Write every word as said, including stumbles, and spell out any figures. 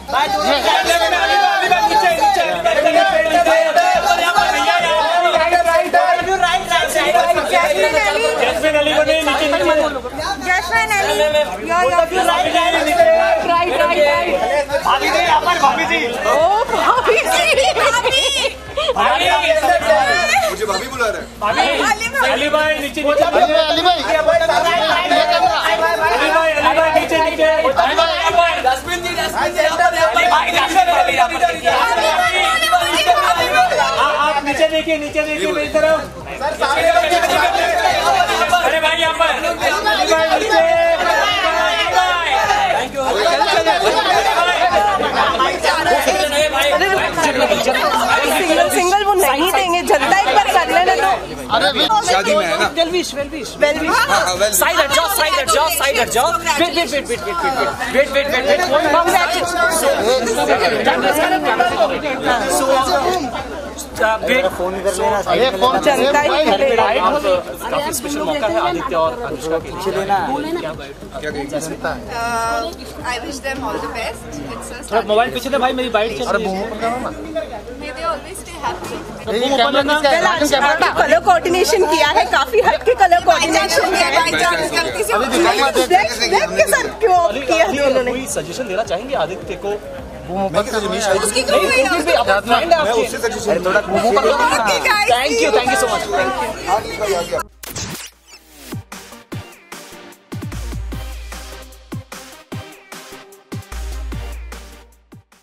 Jasmine Ali को नहीं नीचे Jasmine Ali right right right भाभी जी यहाँ पर भाभी जी ओ भाभी जी भाभी मुझे भाभी बुला रहे हैं। भाभी अली भाई नीचे नीचे अली भाई अली भाई अली भाई अली भाई नीचे नीचे जैस्मिन जी जैस्मिन जी आप नीचे देखिए नीचे देखिए मेरी तरफ। अरे भाई यहाँ पर सिंगल सिंगल वो नहीं देंगे, जनता एक बार कर लेना तो। अरे शादी में है ना। वेलविश वेलविश वेलविश साइड हट जाओ साइड हट जाओ साइड हट जाओ wait wait wait wait wait wait wait wait wait phone इधर लेना। जनता ही काफी स्पेशल मौका है आदित्य और अनुष्का के लिए लेना। I wish them all the best. It's a mobile पीछे दे भाई, मेरी बाइट चल रही है। May they always stay happy. Colour coordination किया है, काफी हट के कलर कोऑर्डिनेशन किया है। ब्लैक के साथ क्यों किया उन्होंने? कोई सजेशन देना चाहेंगे आदित्य को? उसकी क्यों नहीं है? मैं उससे सजेशन थोड़ा thank you thank you so much.